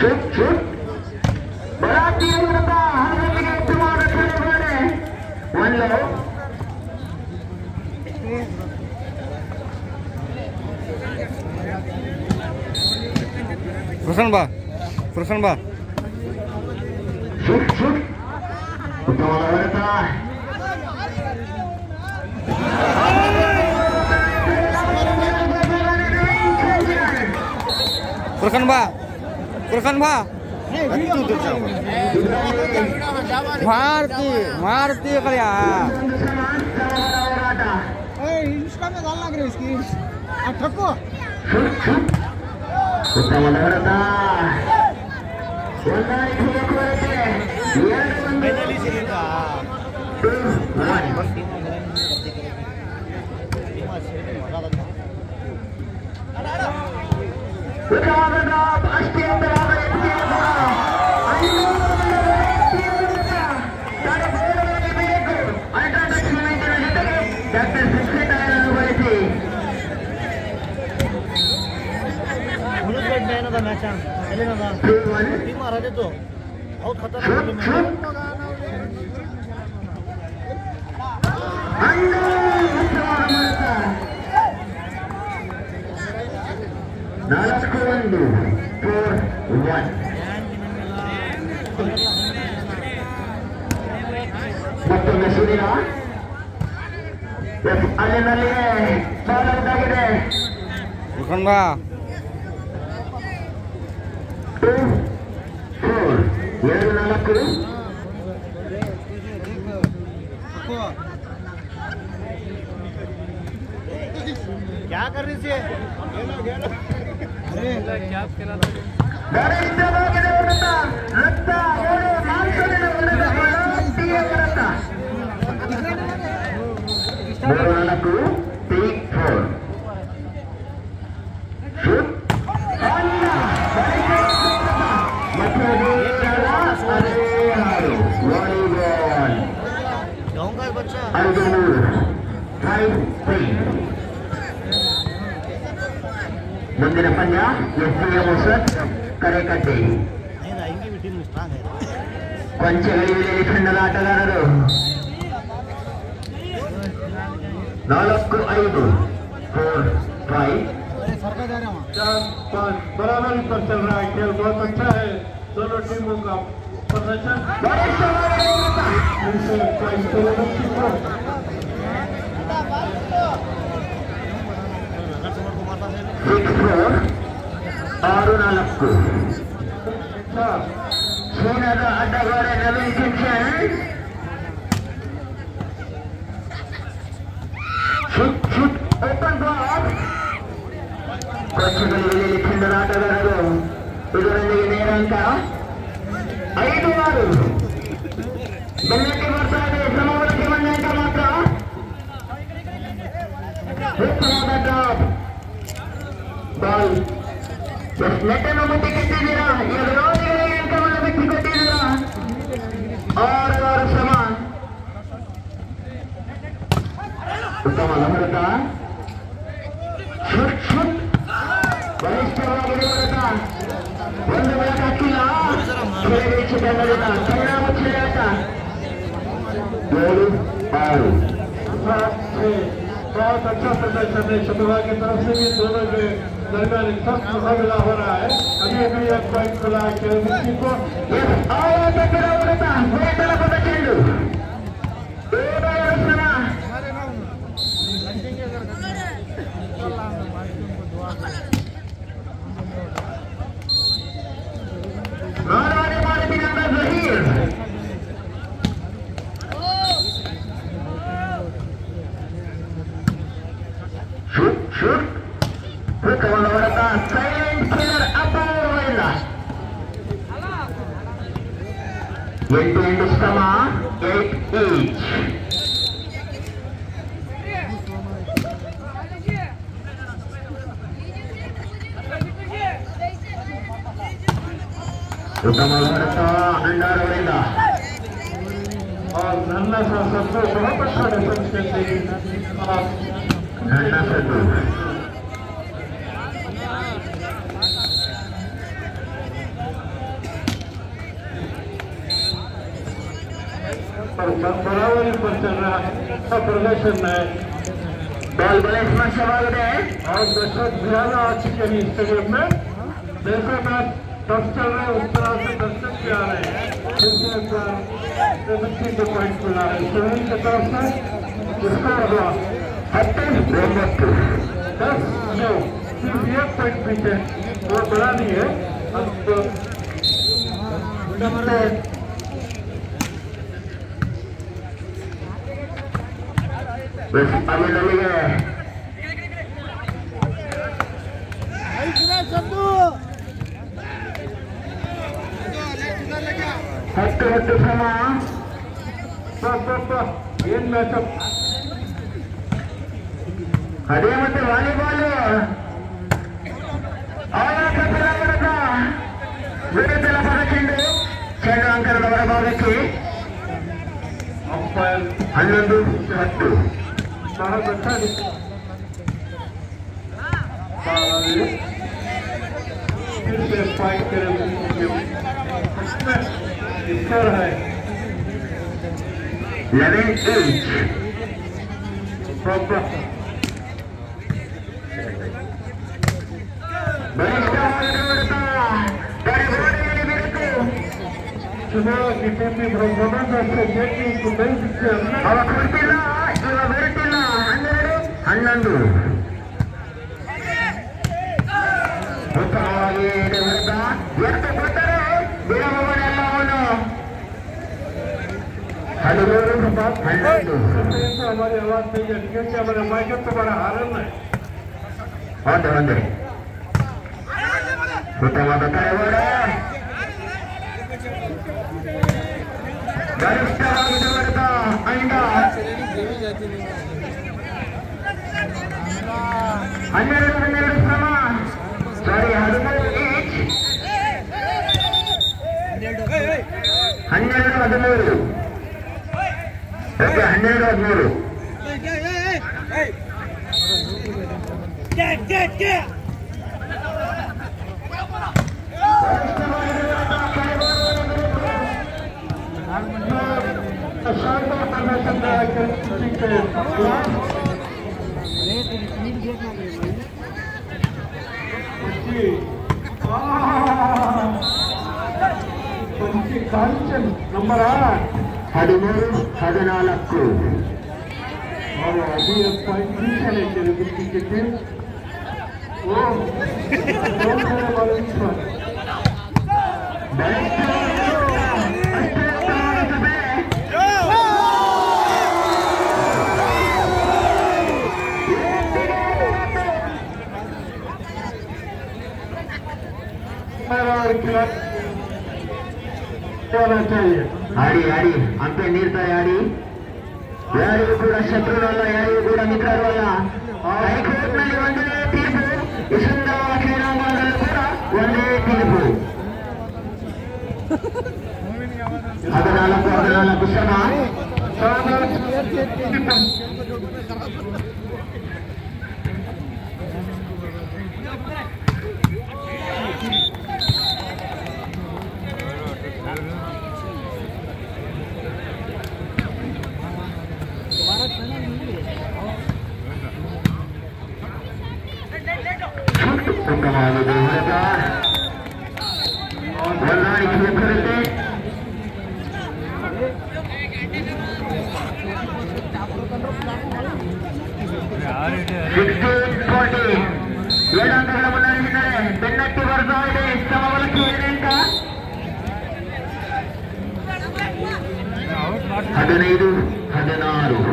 Perusahaan ba? मारती कर यार इंस्टा में डालना करे इसकी ठक्को तो बहुत खतरनाक ಮತ್ತೊಮ್ಮೆ ಸುದಿನ ಅಲ್ಲಿನಲ್ಲಿಯೇ ಬಾಲ್ ಔಟಾಗಿದೆ. 2, 4 2-4 क्या कर रही थी क्या करा ಗರಿಷ್ಠವಾಗಿದೆ ರಕ್ತ ಓಡು ಮಾಂಸದಿಂದ ಹೊಡೆದ ತೀಯ ಕರತ 3-4 3-4 ಶೂಟ್ ಮುಂದಿನ ಪಂದ್ಯ ಎಸ್ಡಿಎಂ ಹೊಸತ್ ಕರೆಕಟ್ಟಿ. ಕೊಂಚಗಳಿಯಲ್ಲಿ ತಂಡದ ಆಟಗಾರರು 4-5 4-5 बराबर पर चल रहा है खेल बहुत अच्छा है दोनों टीमों का प्रदर्शन 6-4 ಚೀನಾದ ಆಟಗಾರ Naveen Kishan shoot open ball. ಕೊಚ್ಚಿಗಳಲ್ಲಿ ತಂಡದ ಆಟಗಾರರು ಇದರೊಂದಿಗೆ ನೇರಾಂಕ 5-6 ಬೆನ್ನಟ್ಟಿ ಬರ್ತಾ ಇದೆ. ಸಮಬಲಕ್ಕೆ ಬಂದಂಕ ಮಾತ್ರ ಉತ್ತಮವಾದ ಡ್ರಾಪ್ ಬಾಲ್. ನೆಟ್ಟನ್ನು ಮುಟ್ಟಿ ಕಟ್ಟಿದ್ದೀರಾ, ಈಗ ವಿರೋಧಿಗಳಿಗೆ ಅಂಕವನ್ನು ಬಿಟ್ಟು ಕೊಟ್ಟಿದ್ದೀರಾ. 6 ಸಮಾನ ಉತ್ತಮ ಹೊರತ ಬಲಿಷ್ಠವಾಗಿದೆ ಹೊರತ. ಒಂದು ಬೆಳಕು ಹಾಕಿಲ್ಲ ತಂಡದಿಂದ ಸಣ್ಣ ಮುಚ್ಚಲೆ ಆಟ 7-6 बहुत अच्छा प्रदर्शन है शतुरा की तरफ से भी दोनों के दरमियान एक सख्त मुकाबला हो रहा है. अभी भी एक पॉइंट खुला है खेल को ಚೆಂಡು Into sama 8 each. Utama Bharata Andaravenda और नन्ना सा सबको बहुत अच्छा डिफेंस खेलते हैं. Nana Sadhu बराबरी पर चल रहा अच्छा प्रदर्शन है। बॉल बड़े स्मर्शवाद है और दर्शक ज्यादा आ चुके हैं स्टेडियम में। जैसे मैच टफ चल रहा है उस तरह से दर्शक भी आ रहे हैं। को पॉइंट मिला है सुनील की तरफ से। इसका हुआ 10-9 सिर्फ एक पॉइंट पीछे, वो बड़ा नहीं है। अब बस आगे लगे गए हट्टू समा ಏನ್ ಮ್ಯಾಚಪ್ ಅದೇ ಮತ್ತೆ ವಾಲಿಬಾಲ್ ವಿರುದ್ಧದ ಪದಚೆಂಡು ಚೆಂಡು ಅಂಕಣದ ಹೊರಭಾಗಕ್ಕೆ ಅಂಪೈರ್ 11-10 ಬಹಳ ಬೆಟ್ಟಾಗಿತ್ತು फिर से फाइट करेंगे स्कोर है 11-8 सुबह की टीपी ब्रह्मांड से जेटी को नहीं दिखे ಅವ ಕೊಡ್ತಿಲ್ಲ ಇವ ಬರುತ್ತಿಲ್ಲ 12-11 ಉತ್ತಮವಾಗಿ ವಿರುದ್ಧ ಎಷ್ಟು ಕೊಟ್ಟರೆ ಬಿಡಬಹುದೆಲ್ಲವನು 13-12 हमारी आवाज नहीं है क्योंकि हमारे माइक तो बड़ा हारन है ಒಂದೇ ಉತ್ತಮವಾದ ಕಳೆಗೋಡ ಗರಿಷ್ಠವಾಗಿ ಹೊಡೆದ ಅಂಡ 12 ಸಮ ಸಾರಿ 12-13 ಓಕೆ 12-13 शानदार प्रदर्शन रहा किसी के खिलाफ कांचन नंबर 8 13-14 और अभी एक पॉइंट पीछे लेके रुकी की टीम वो चाहिए ಆಡಿ ಅಂಪೆ ನೀಡ್ತಾರೆ ಆಡಿ ಯಾರಿಗೂ ಕೂಡ ಶತ್ರುಗಳು ಅಲ್ಲ ಯಾರಿಗೂ ಕೂಡ ಮಿತ್ರರು ಅಲ್ಲ ಹೈಕೋರ್ಟ್ನಲ್ಲಿ ಒಂದೇ ತೀರ್ಪು ಈ ಸುಂದರವಾದ ಕ್ರೀಡಾಂಗಣದಲ್ಲೂ ಕೂಡ ಒಂದೇ ತೀರ್ಪು 14 ಸಮ ಉತ್ತಮವಾಗಿದೆ ಹೊಂದಾಣಿಕೆ ಕೊರತೆ ಏಳಂಕಗಳ ಮುನ್ನಡೆಸಿದ್ದಾರೆ ಬೆನ್ನಟ್ಟಿ ಬರ್ತಾ ಇದೆ ಸಮಬಲಕ್ಕೆ 15-16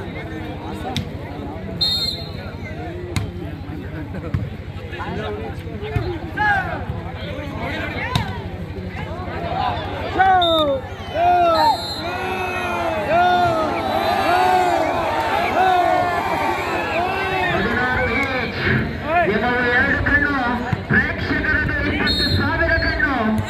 ಎರಡು ಕಣ್ಣು ಪ್ರೇಕ್ಷಕರದು 20,000 ಕಣ್ಣು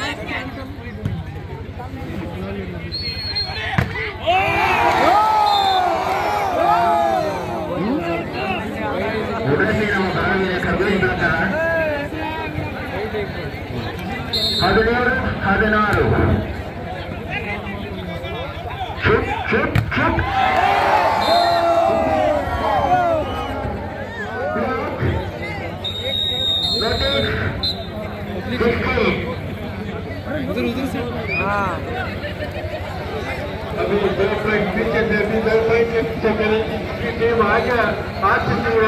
ಉಡಸಿ ನಮ್ಮ ಬರವಿನ ಕರ್ಬೇವಿನ ಪ್ರಕಾರ 17-16 Shoot, shoot. अभी 2 पॉइंट पीछे से भी 2 पॉइंट के पीछे करेंगे टीम आ गया 8 से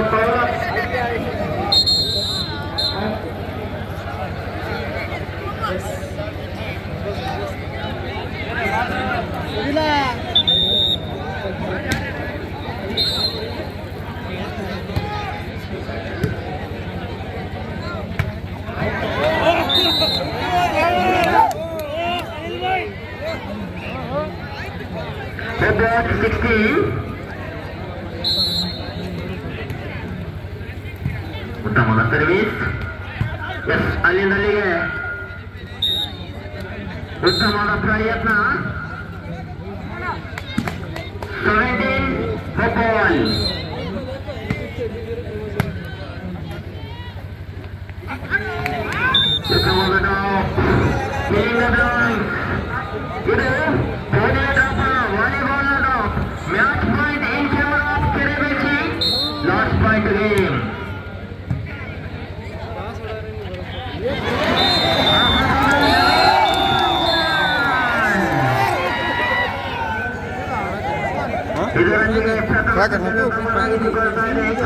ಉತ್ತಮವಾದ ಸರ್ವಿಸ್. ಎಸ್, ಅಲ್ಲಿಂದಲ್ಲಿಗೆ ಉತ್ತಮವಾದ ಪ್ರಯತ್ನ. 17 ಫುಟ್ಬಾಲ್. ಉತ್ತಮವಾದ ಡ್ರಾಪ್. ಇದು volleyball drop. Match point in favour of ಕೆರೆಬೇಚಿ. Last point game. ಇದರೊಂದಿಗೆ